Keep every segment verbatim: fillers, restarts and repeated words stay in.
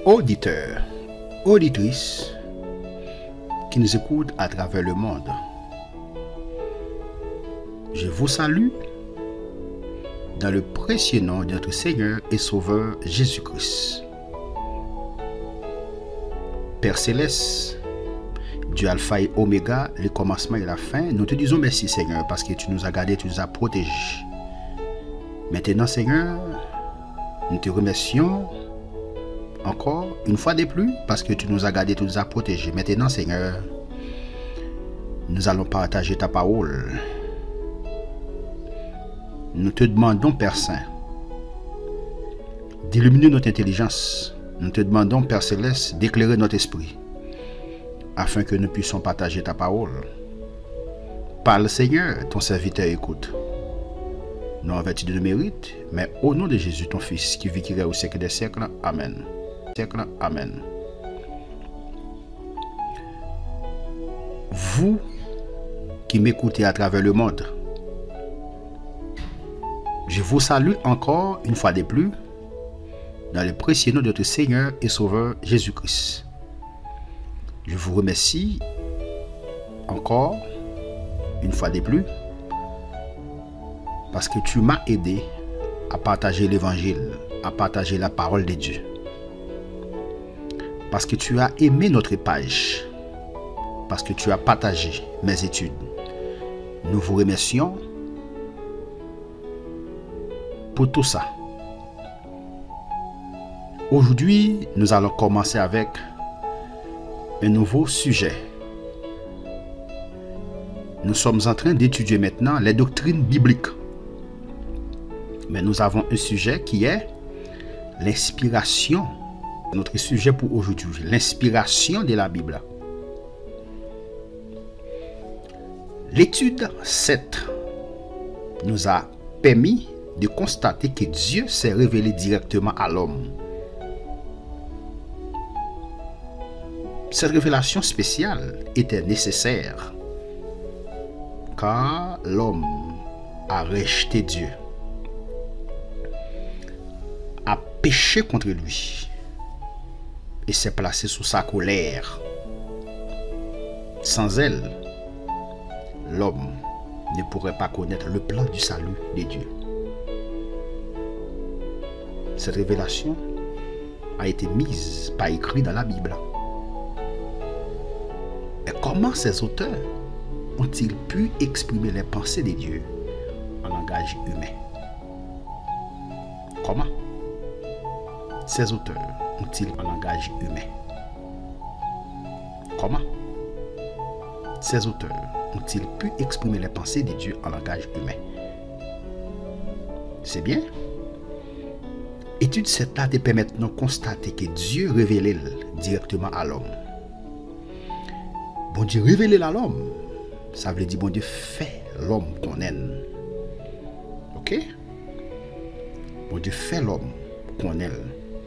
Auditeurs, auditrices qui nous écoutent à travers le monde, je vous salue dans le précieux nom de notre Seigneur et Sauveur Jésus-Christ. Père Céleste, Dieu Alpha et Oméga, le commencement et la fin, nous te disons merci Seigneur parce que tu nous as gardés, tu nous as protégés. Maintenant Seigneur, nous te remercions encore une fois de plus parce que tu nous as gardés, tu nous as protégés. Maintenant Seigneur, nous allons partager ta parole. Nous te demandons Père Saint d'illuminer notre intelligence. Nous te demandons Père Céleste d'éclairer notre esprit afin que nous puissions partager ta parole. Parle Seigneur, ton serviteur écoute. Non en vertu de nos mérites, mais au nom de Jésus ton Fils qui vit qui règne au siècle des siècles. Amen. Siècle. Amen. Vous qui m'écoutez à travers le monde, je vous salue encore une fois de plus dans le précieux nom de notre Seigneur et Sauveur Jésus-Christ. Je vous remercie encore une fois de plus parce que tu m'as aidé à partager l'évangile, à partager la parole de Dieu. Parce que tu as aimé notre page, parce que tu as partagé mes études. Nous vous remercions pour tout ça. Aujourd'hui, nous allons commencer avec un nouveau sujet. Nous sommes en train d'étudier maintenant les doctrines bibliques. Mais nous avons un sujet qui est l'inspiration. Notre sujet pour aujourd'hui, l'inspiration de la Bible. L'étude sept nous a permis de constater que Dieu s'est révélé directement à l'homme. Cette révélation spéciale était nécessaire car l'homme a rejeté Dieu, a péché contre lui et s'est placé sous sa colère. Sans elle, l'homme ne pourrait pas connaître le plan du salut de Dieu. Cette révélation a été mise par écrit dans la Bible. Et comment ces auteurs ont-ils pu exprimer les pensées de Dieu en langage humain? Comment ces auteurs ont-ils un langage humain? Comment ces auteurs ont-ils pu exprimer les pensées de Dieu en langage humain? C'est bien. Étude cette là te permet de constater que Dieu révélait directement à l'homme. Bon Dieu révélé à l'homme, ça veut dire bon Dieu fait l'homme qu'on aime. Ok? Bon Dieu fait l'homme qu'on aime.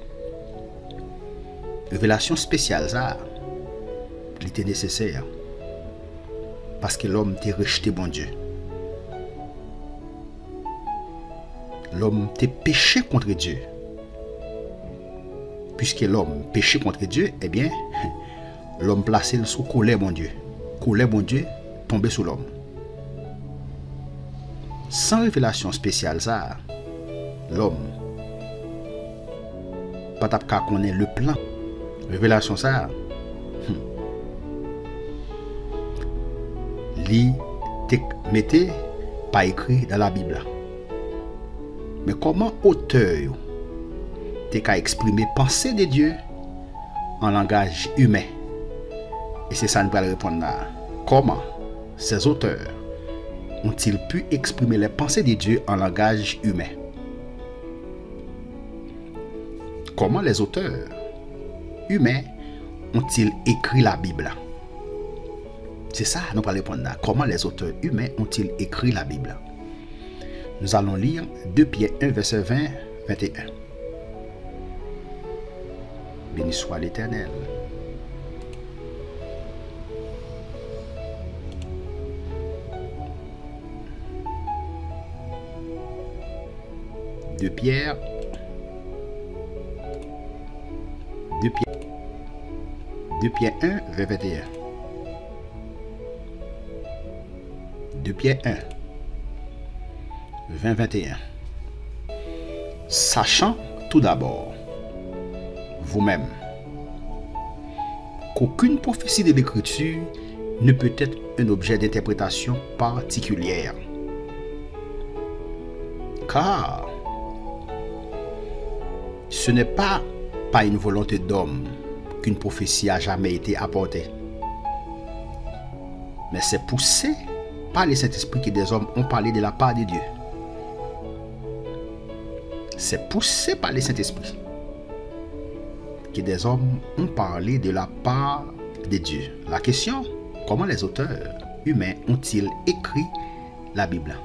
Révélation spéciale, ça, il était nécessaire. Parce que l'homme t'a rejeté, bon Dieu. L'homme t'a péché contre Dieu. Puisque l'homme péché contre Dieu, eh bien, l'homme placé sous colère, bon Dieu. Colère, bon Dieu, tombé sous l'homme. Sans révélation spéciale, ça, l'homme, pas qu'à connaître le plan. Révélation, ça, hmm. Li te mettez pas écrit dans la Bible. Mais comment auteur te qu'à exprimer pensée de Dieu en langage humain? Et c'est ça que nous allons répondre là. Comment ces auteurs ont-ils pu exprimer les pensées de Dieu en langage humain? Comment les auteurs humains ont-ils écrit la Bible? C'est ça que nous allons répondre là. Comment les auteurs humains ont-ils écrit la Bible? Nous allons lire deux Pierre un, verset vingt à vingt et un. Béni soit l'Éternel. deux Pierre, deux deux Pierre un, verset vingt et un. deux Pierre un, vingt, vingt et un. Sachant tout d'abord, vous-même, qu'aucune prophétie de l'Écriture ne peut être un objet d'interprétation particulière. Car ce n'est pas par une volonté d'homme qu'une prophétie a jamais été apportée, mais c'est poussé par le Saint-Esprit que des hommes ont parlé de la part de Dieu. C'est poussé par le Saint-Esprit que des hommes ont parlé de la part de Dieu. La question, comment les auteurs humains ont-ils écrit la Bible?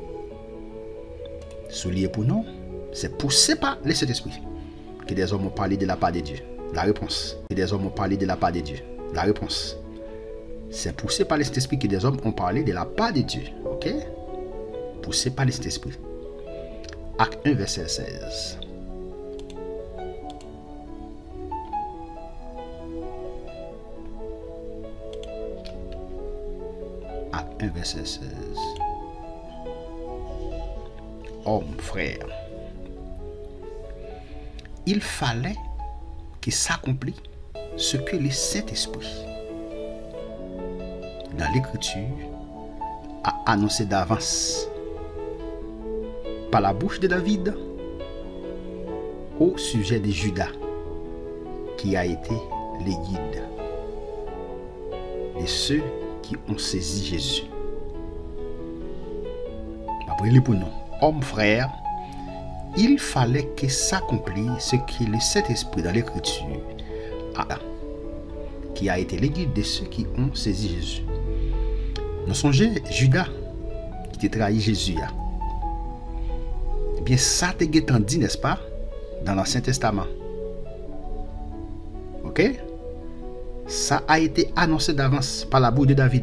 Soulier pour nous, c'est poussé par le Saint-Esprit que des hommes ont parlé de la part de Dieu. La réponse, que des hommes ont parlé de la part de Dieu. La réponse, c'est poussé par le Saint-Esprit que des hommes ont parlé de la part de Dieu. Ok? Poussé par le Saint-Esprit. Acte un, verset seize. Acte un, verset seize. Homme, frère, il fallait que s'accomplisse ce que le Saint-Esprit, dans l'Écriture, a annoncé d'avance par la bouche de David au sujet de Judas, qui a été les guides de ceux qui ont saisi Jésus. Après les pour nous, homme frère, il fallait que s'accomplisse ce que le Saint-Esprit dans l'Écriture a, qui a été le guide de ceux qui ont saisi Jésus. Nous songeons Judas qui a trahi Jésus. Eh bien, ça te guettant dit, n'est-ce pas, dans l'Ancien Testament. Ok? Ça a été annoncé d'avance par la bouche de David.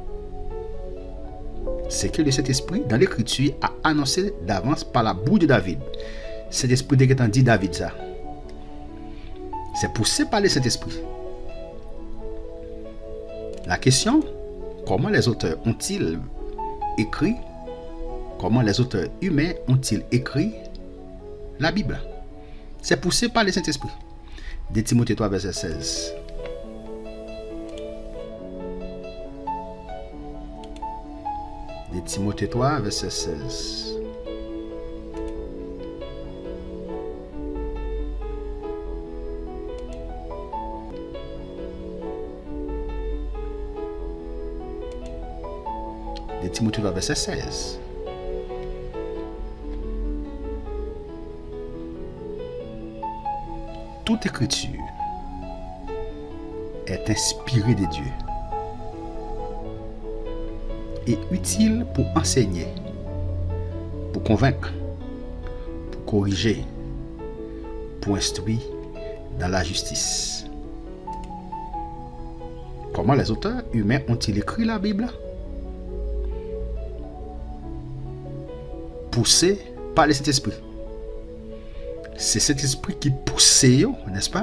C'est que le Saint-Esprit, dans l'Écriture, a annoncé d'avance par la bouche de David. Cet esprit de guettant dit David ça. C'est poussé par le Saint-Esprit. La question, comment les auteurs ont-ils écrit, comment les auteurs humains ont-ils écrit la Bible? C'est poussé par le Saint-Esprit. De Timothée trois, verset seize. De Timothée trois, verset seize. De Timothée trois, verset seize. Toute écriture est inspirée de Dieu et utile pour enseigner, pour convaincre, pour corriger, pour instruire dans la justice. Comment les auteurs humains ont-ils écrit la Bible? Poussé par le Saint-Esprit. C'est cet esprit qui pousse, n'est-ce pas?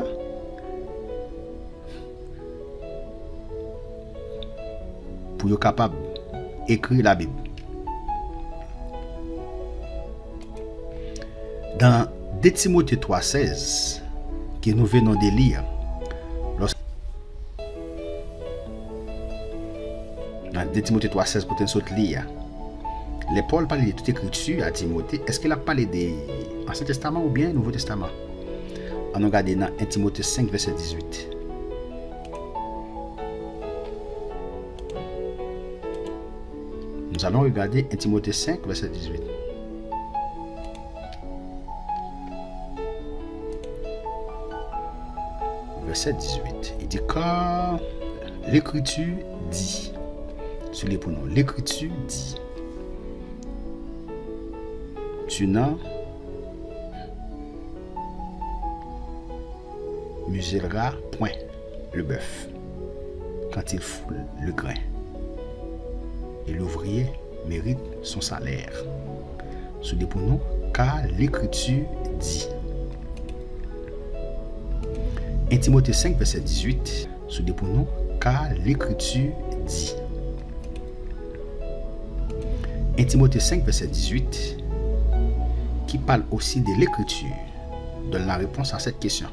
Pour être capable d'écrire la Bible. Dans deux Timothée trois, seize, que nous venons de lire, lorsque... dans deux Timothée trois, seize, pour nous lire, les Paul parle de toute écriture à Timothée. Est-ce qu'il a parlé de l'Ancien Testament ou bien Nouveau Testament? On regarde dans un Timothée cinq, verset dix-huit. Nous allons regarder un Timothée cinq, verset dix-huit. Verset dix-huit. Il dit car l'Écriture dit, sur les pronoms, l'Écriture dit, tu n'en muselleras point le bœuf quand il foule le grain, et l'ouvrier mérite son salaire. Sous des pronoms, car l'Écriture dit. un Timothée cinq, verset dix-huit, Soudez pour nous, car l'Écriture dit. un Timothée cinq, verset dix-huit, qui parle aussi de l'Écriture, donne la réponse à cette question.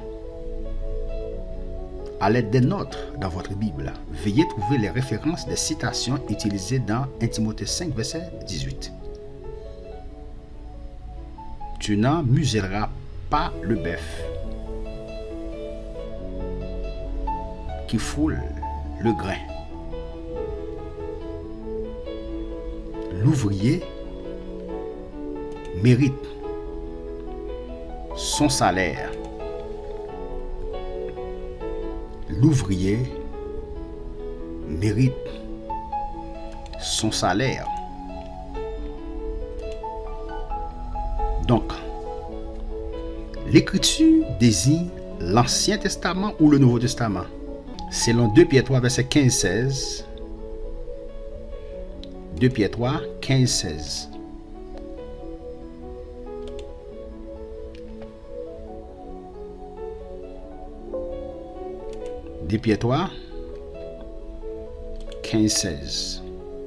À l'aide des notes dans votre Bible, veuillez trouver les références des citations utilisées dans un Timothée cinq, verset dix-huit. Tu n'en muselleras pas le bœuf qui foule le grain. L'ouvrier mérite son salaire. L'ouvrier mérite son salaire. Donc, l'Écriture désigne l'Ancien Testament ou le Nouveau Testament. Selon deux Pierre trois, verset quinze seize. deux Pierre trois, quinze seize. deux Pierre trois, quinze seize.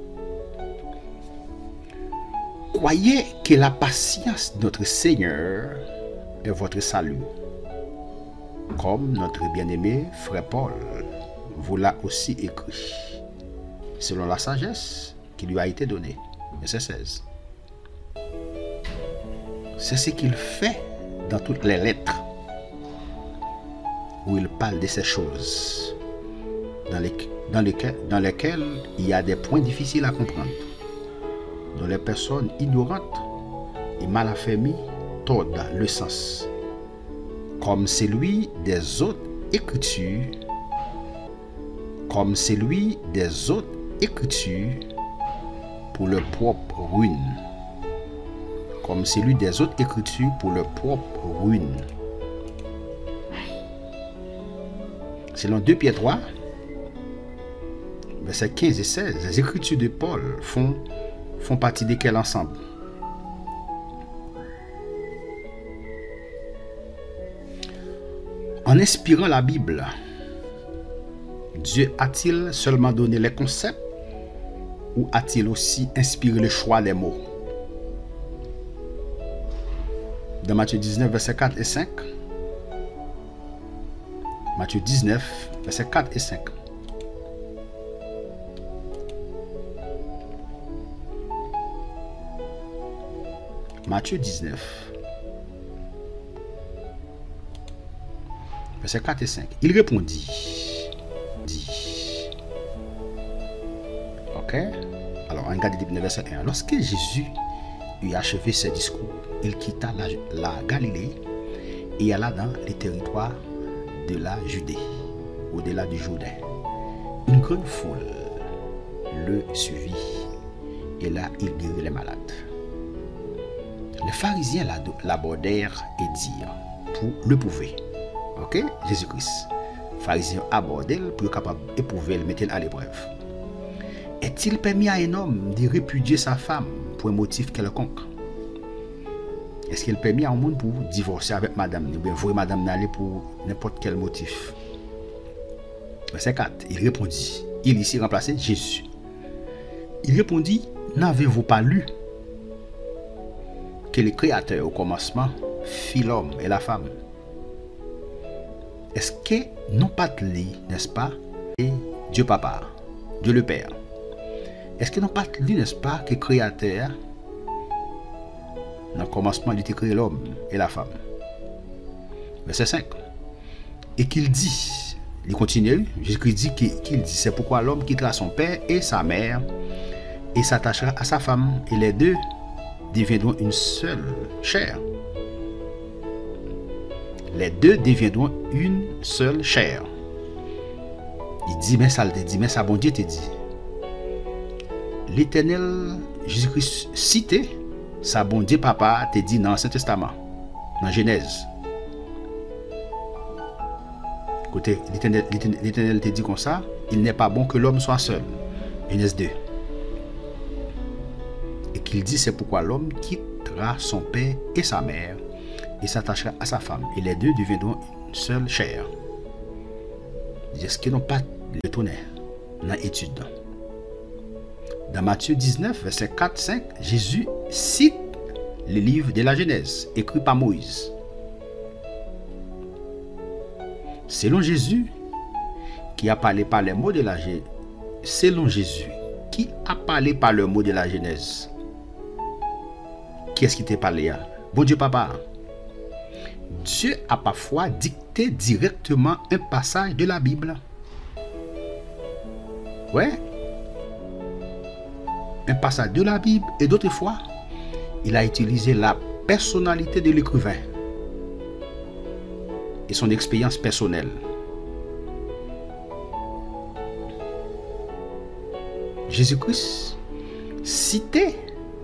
Croyez que la patience de notre Seigneur est votre salut, comme notre bien-aimé frère Paul vous l'a aussi écrit, selon la sagesse qui lui a été donnée. Verset seize. C'est ce qu'il fait dans toutes les lettres, où il parle de ces choses dans, les, dans, lesquelles, dans lesquelles il y a des points difficiles à comprendre, dont les personnes ignorantes et mal affermies tordent le sens, comme celui des autres écritures, comme celui des autres écritures pour leur propre ruine, comme celui des autres écritures pour leur propre ruine. Selon deux Pierre trois, versets quinze et seize, les écritures de Paul font, font partie de quel ensemble? En inspirant la Bible, Dieu a-t-il seulement donné les concepts ou a-t-il aussi inspiré le choix des mots? Dans Matthieu dix-neuf, versets quatre et cinq, Matthieu dix-neuf, versets quatre et cinq. Matthieu dix-neuf, versets quatre et cinq. Il répondit, dit. Ok? Alors, on regarde le verset un. Lorsque Jésus eut achevé ses discours, il quitta la, la Galilée et alla dans les territoires de la Judée, au-delà du Jourdain. Une grande foule le suivit et là, il guérit les malades. Les pharisiens l'abordèrent et dirent, pour le prouver, ok, Jésus-Christ, les pharisiens abordèrent pour être capable d'éprouver, le mettre à l'épreuve. Est-il permis à un homme de répudier sa femme pour un motif quelconque? Est-ce qu'il est permis à un monde pour divorcer avec madame, ou bien voir madame n'aller pour n'importe quel motif? Verset quatre, il répondit, il ici remplacé Jésus. Il répondit, n'avez-vous pas lu que le Créateur au commencement fit l'homme et la femme? Est-ce que non pas lu, n'est-ce pas, et Dieu Papa, Dieu le Père? Est-ce que non pas lu, n'est-ce pas, que le Créateur dans le commencement il a créé l'homme et la femme? Verset cinq. Et qu'il dit, il continue, Jésus dit qu'il dit, c'est pourquoi l'homme quittera son père et sa mère et s'attachera à sa femme et les deux deviendront une seule chair. Les deux deviendront une seule chair. Il dit, mais ça le dit, mais ça bon Dieu te dit. L'Éternel Jésus-Christ cité, ça bon Dieu papa te dit dans l'Ancien Testament, dans Genèse. Écoutez, l'Éternel te dit comme ça, il n'est pas bon que l'homme soit seul. Genèse deux. Et qu'il dit, c'est pourquoi l'homme quittera son père et sa mère et s'attachera à sa femme. Et les deux deviendront une seule chair. Est-ce qu'ils n'ont pas le tonnerre dans l'étude? Dans Matthieu dix-neuf, verset quatre cinq, Jésus cite le livre de la Genèse, écrit par Moïse. Selon Jésus, qui a parlé par les mots de la Genèse, selon Jésus, qui a parlé par le mot de la Genèse? Qui est-ce qui t'a parlé? Bon Dieu papa. Dieu a parfois dicté directement un passage de la Bible. Ouais. Un passage de la Bible, et d'autres fois, il a utilisé la personnalité de l'écrivain et son expérience personnelle. Jésus-Christ citait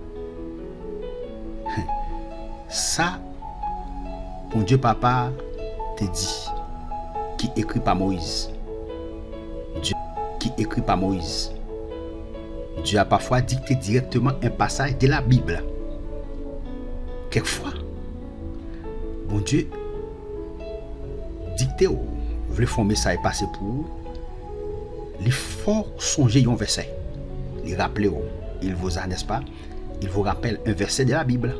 ça, mon Dieu papa te dit, qui écrit par Moïse. Dieu qui écrit par Moïse. Dieu a parfois dicté directement un passage de la Bible. Quelquefois, mon Dieu dicté, vous voulez former ça et passer pour vous. Il faut songer un verset. Il rappelle, il vous a, n'est-ce pas? Il vous rappelle un verset de la Bible.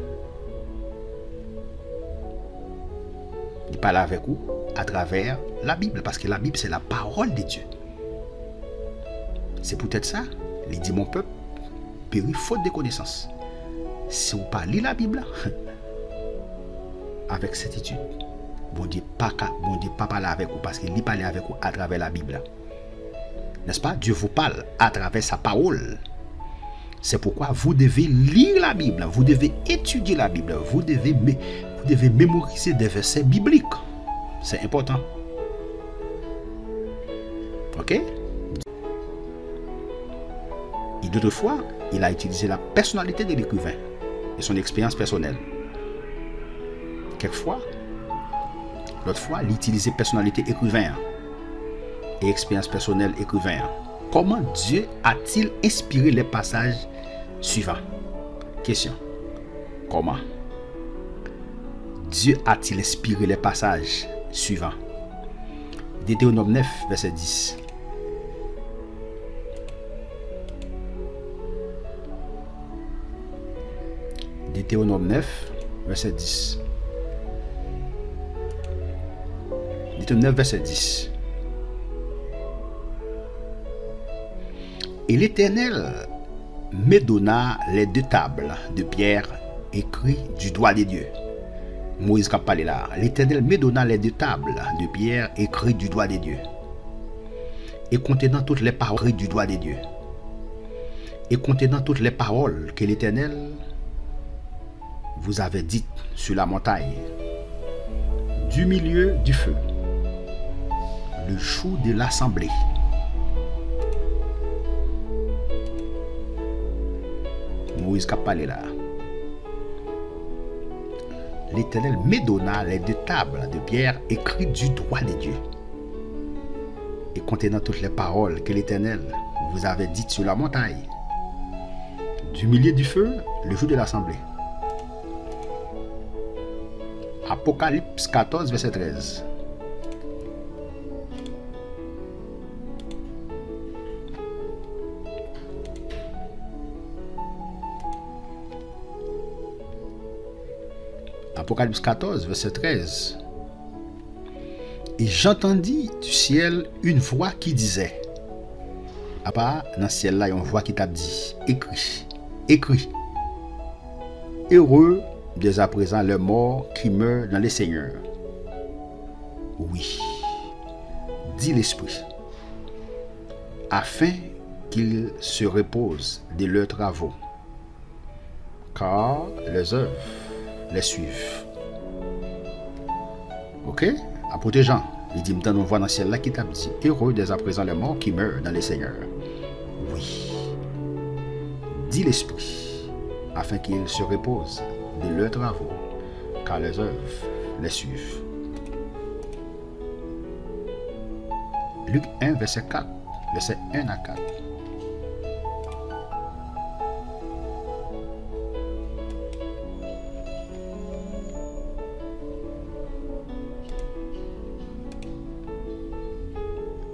Il parle avec vous à travers la Bible, parce que la Bible, c'est la parole de Dieu. C'est peut-être ça. Il dit, mon peuple périt faute de connaissance. Si vous parlez la Bible, avec certitude, bon Dieu pas bon Dieu pas parler avec vous, parce qu'il parle avec vous à travers la Bible. N'est-ce pas? Dieu vous parle à travers sa parole. C'est pourquoi vous devez lire la Bible, vous devez étudier la Bible, vous devez, vous devez mémoriser des versets bibliques. C'est important. Ok? Et d'autres fois, il a utilisé la personnalité de l'écrivain et son expérience personnelle. Quelquefois, l'autre fois, il utilisait personnalité écrivain et expérience personnelle écrivain. Comment Dieu a-t-il inspiré les passages suivants? Question. Comment Dieu a-t-il inspiré les passages suivants? Deutéronome neuf, verset dix. Deutéronome neuf, verset dix. Deutéronome neuf, verset dix. Et l'Éternel me donna les deux tables de pierre écrites du doigt de Dieu. Moïse qui a parlé là. L'Éternel me donna les deux tables de pierre écrites du doigt de Dieu, et contenant toutes les paroles du doigt de Dieu, et contenant toutes les paroles que l'Éternel vous avait dites sur la montagne, du milieu du feu, le jour de l'assemblée. Moïse qui a parlé là. L'Éternel me donna les deux tables de pierre écrites du doigt de Dieu, et contenant toutes les paroles que l'Éternel vous avait dites sur la montagne, du milieu du feu, le jour de l'assemblée. Apocalypse quatorze, verset treize. Apocalypse quatorze, verset treize. Et j'entendis du ciel une voix qui disait, à part dans le ciel là, il y a une voix qui t'a dit, écrit, écrit, heureux dès à présent les morts qui meurent dans les seigneurs. Oui, dit l'Esprit, afin qu'ils se reposent de leurs travaux, car les œuvres les suivent. Ok? Apôtre Jean, il dit, maintenant on voit dans le ciel là qui t'a dit, heureux dès à présent les morts qui meurent dans les seigneurs. Oui, dit l'Esprit, afin qu'ils se reposent de leurs travaux, car les œuvres les suivent. Luc un, verset quatre, verset un à quatre.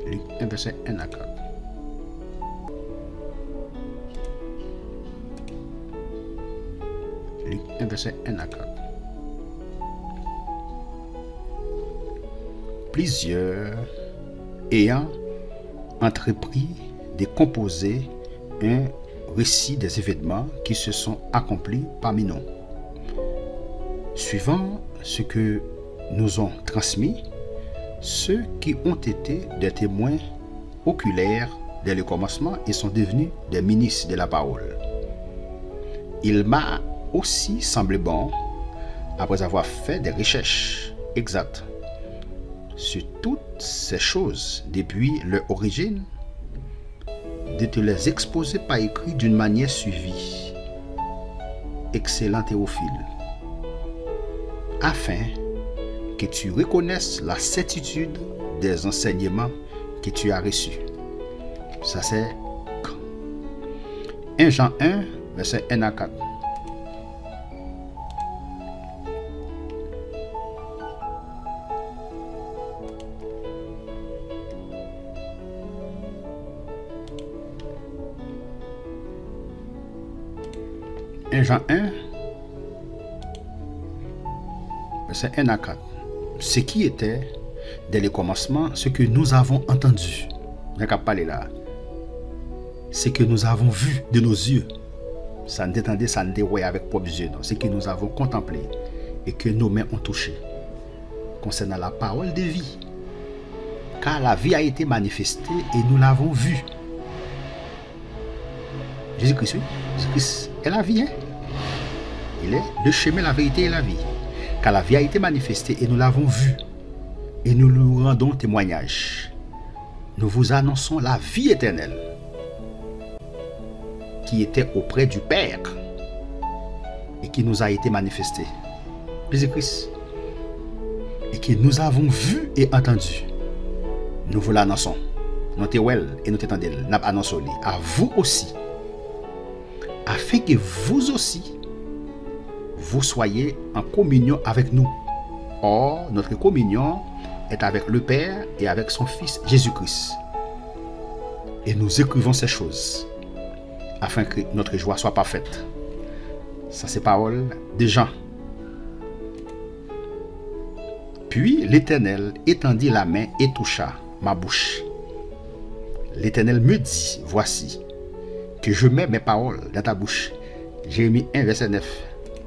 Luc un, verset un à quatre. Luc un, verset un à quatre. Plusieurs ayant entrepris de composer un récit des événements qui se sont accomplis parmi nous. Suivant ce que nous ont transmis, ceux qui ont été des témoins oculaires dès le commencement et sont devenus des ministres de la parole. Il m'a aussi semblé bon, après avoir fait des recherches exactes sur toutes ces choses depuis leur origine, de te les exposer par écrit d'une manière suivie, excellent Théophile, afin que tu reconnaisses la certitude des enseignements que tu as reçus. Ça c'est un Jean un, verset un à quatre. un Jean un, verset un à quatre. Ce qui était dès le commencement, ce que nous avons entendu, on n'a qu'à parler là, ce que nous avons vu de nos yeux, ça ne détendait, ça ne dévoyait avec propres yeux, non, ce que nous avons contemplé et que nos mains ont touché, concernant la parole de vie, car la vie a été manifestée et nous l'avons vue. Jésus-Christ, oui, Jésus-Christ est la vie, hein? Il est le chemin, la vérité et la vie. Car la vie a été manifestée et nous l'avons vue. Et nous lui rendons témoignage. Nous vous annonçons la vie éternelle qui était auprès du Père et qui nous a été manifestée. Jésus-Christ. Et que nous avons vu et entendu. Nous vous l'annonçons. Nous t'éwell et nous t'étendons. Nous annonçons à vous aussi. Afin que vous aussi, vous soyez en communion avec nous. Or, notre communion est avec le Père et avec son Fils Jésus-Christ. Et nous écrivons ces choses, afin que notre joie soit parfaite. Ça, c'est parole de Jean. Puis l'Éternel étendit la main et toucha ma bouche. L'Éternel me dit, voici, que je mets mes paroles dans ta bouche. Jérémie un, verset neuf.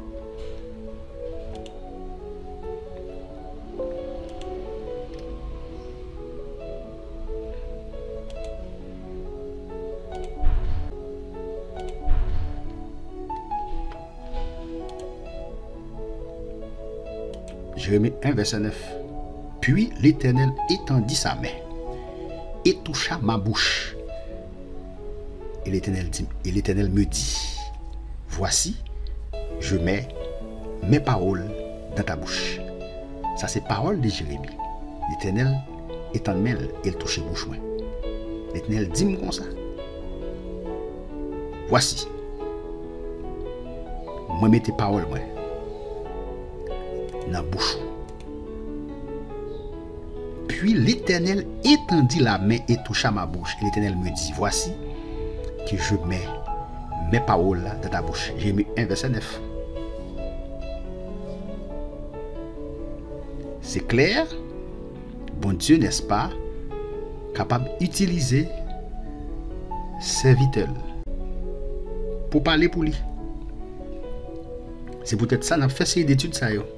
Jérémie un, verset neuf. Puis l'Éternel étendit sa main et toucha ma bouche. Et l'Éternel dit, et l'Éternel me dit, voici, je mets mes paroles dans ta bouche. Ça, c'est parole de Jérémie. L'Éternel étend main et il touche bouche. L'Éternel dit comme ça. Voici. Moi, mets tes paroles, moi, dans la bouche. Puis l'Éternel étendit la main et toucha ma bouche. Et l'Éternel me dit, voici, que je mets mes paroles dans ta bouche. J'ai mis un verset neuf. C'est clair, bon Dieu, n'est-ce pas, capable d'utiliser serviteur pour parler pour lui. C'est peut-être ça, on a fait ces études, ça. Yo.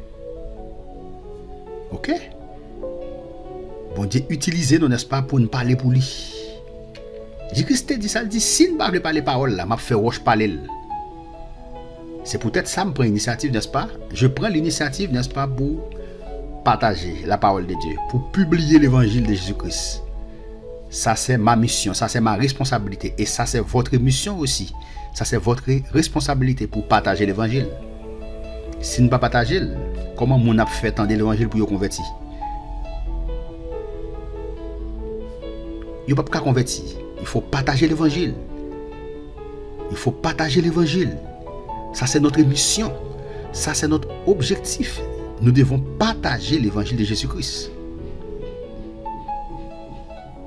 Ok? Bon Dieu, utiliser nous, n'est-ce pas, pour nous parler pour lui. Jésus-Christ dit ça, il dit, si ne parle pas les paroles, là, m'a fait roche parler. C'est peut-être ça, je prends l'initiative, n'est-ce pas? Je prends l'initiative, n'est-ce pas, pour partager la parole de Dieu, pour publier l'évangile de Jésus-Christ. Ça, c'est ma mission, ça, c'est ma responsabilité. Et ça, c'est votre mission aussi. Ça, c'est votre responsabilité pour partager l'évangile. Si ne pas partager, comment on a fait entendre l'évangile pour vous convertir? Vous ne pouvez pas convertir. Il faut partager l'évangile. Il faut partager l'évangile. Ça, c'est notre mission. Ça, c'est notre objectif. Nous devons partager l'évangile de Jésus-Christ.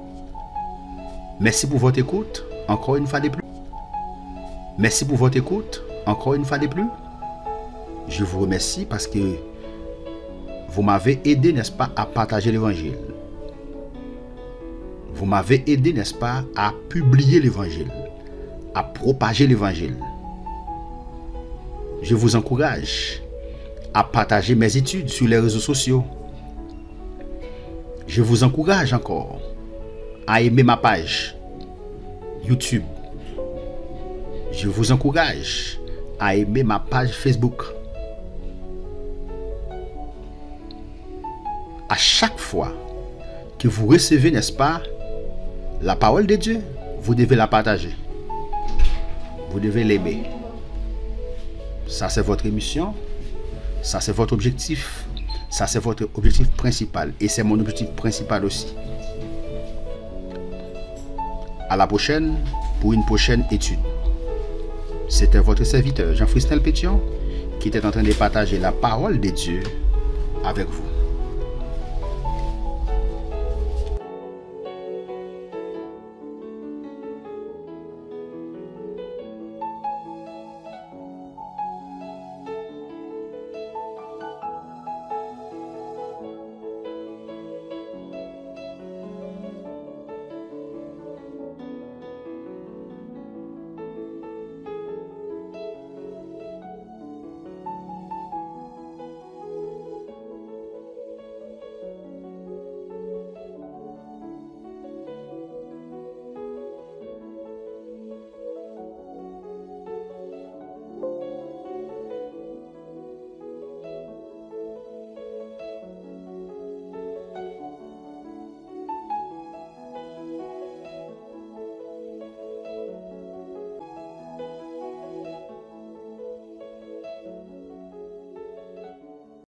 Merci pour votre écoute, encore une fois de plus. Merci pour votre écoute, encore une fois de plus. Je vous remercie parce que vous m'avez aidé, n'est-ce pas, à partager l'évangile. Vous m'avez aidé, n'est-ce pas, à publier l'évangile, à propager l'évangile. Je vous encourage à partager mes études sur les réseaux sociaux. Je vous encourage encore à aimer ma page YouTube. Je vous encourage à aimer ma page Facebook. À chaque fois que vous recevez, n'est-ce pas, la parole de Dieu, vous devez la partager. Vous devez l'aimer. Ça, c'est votre mission. Ça, c'est votre objectif. Ça, c'est votre objectif principal. Et c'est mon objectif principal aussi. À la prochaine pour une prochaine étude. C'était votre serviteur Jean-Fristel Pétion qui était en train de partager la parole de Dieu avec vous.